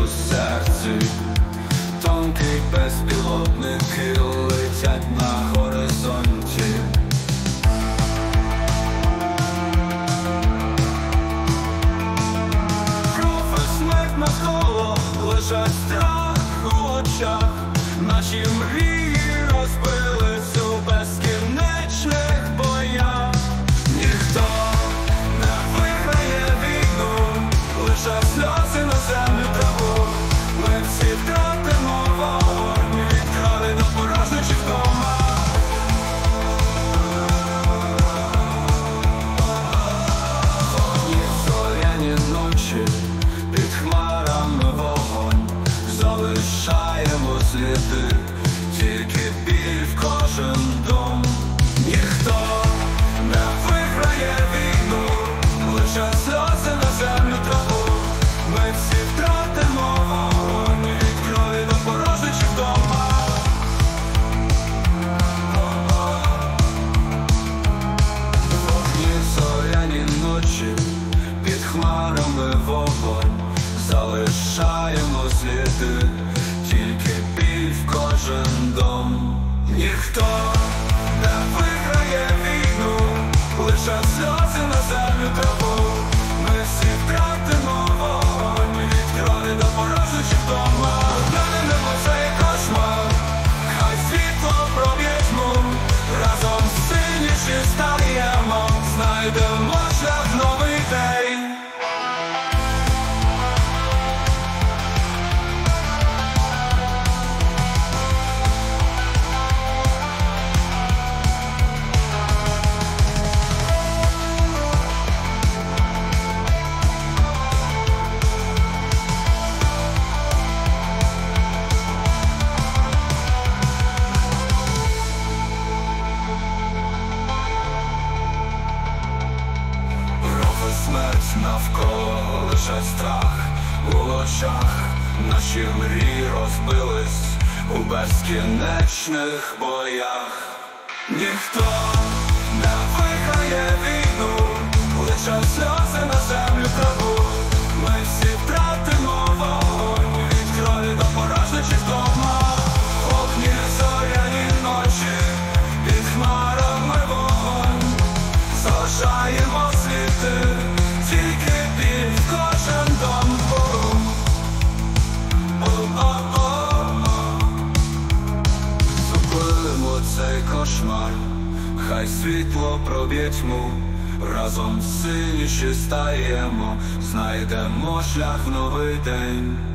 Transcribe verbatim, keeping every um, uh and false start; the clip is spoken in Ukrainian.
у серці. Тонкий безпілотники летять на горизонті. Кровь і смерть навколо, лежать страх у очах. Наші мрії розбились у безкінечних боях. Ніхто не виграє війну, лише сльози на землю траву. Ми всі втратимо вогонь від крові до порожничих вдома. Холодні зоряні ночі, під хмарами вогонь. Залишаємо сліди, тільки біль в кожен дом. Ніхто не виграє війну, лише сльози на землю траву. Ми всі втратимо вогонь від крові до порожничих вдома. Вогні зоряні ночі, під хмарами вогонь. Залишаємо сліди, тільки біль в кожен дом. Ніхто не виграє війну, лише сльози на землю траву. Ми всі втратимо вогонь від крові до порожничих вдома. Глянемо цей кошмар, хай світло проб'є тьму. Разом сильніші стаємо, знайдемо шлях в новий день. Смерть навколо, лежать страх у очах. Наші мрії розбились у безкінечних боях. Ніхто не виграє війну, лише сльози на землю траву. Ми всі втратимо вогонь від крові до порожничих вдома. Вогні зоряні ночі, під хмарами вогонь. Залишаємо сліди, тільки біль в кожен дом. Зупинимо цей кошмар, хай світло проб'є тьму. Разом сильніші стаємо, знайдемо шлях в новий день.